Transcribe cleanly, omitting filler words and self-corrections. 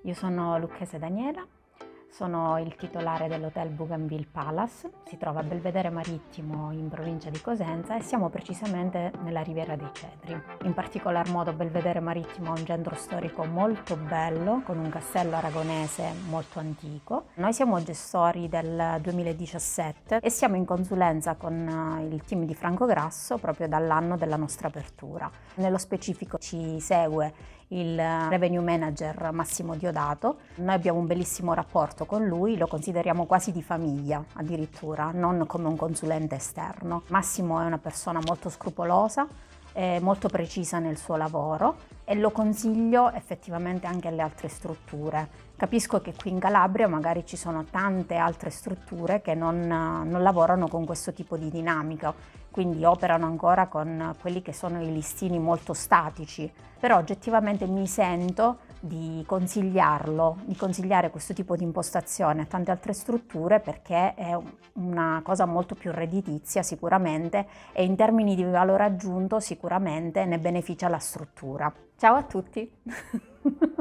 Io sono Lucchese Daniela, sono il titolare dell'Hotel Bougainville Palace, si trova a Belvedere Marittimo in provincia di Cosenza e siamo precisamente nella Riviera dei Cedri. In particolar modo Belvedere Marittimo è un centro storico molto bello, con un castello aragonese molto antico. Noi siamo gestori del 2017 e siamo in consulenza con il team di Franco Grasso proprio dall'anno della nostra apertura. Nello specifico ci segue il revenue manager Massimo Diodato. Noi abbiamo un bellissimo rapporto con lui, lo consideriamo quasi di famiglia addirittura, non come un consulente esterno. Massimo è una persona molto scrupolosa, molto precisa nel suo lavoro e lo consiglio effettivamente anche alle altre strutture. Capisco che qui in Calabria magari ci sono tante altre strutture che non lavorano con questo tipo di dinamica, quindi operano ancora con quelli che sono i listini molto statici, però oggettivamente mi sento di consigliare questo tipo di impostazione a tante altre strutture perché è una cosa molto più redditizia sicuramente e in termini di valore aggiunto sicuramente ne beneficia la struttura. Ciao a tutti!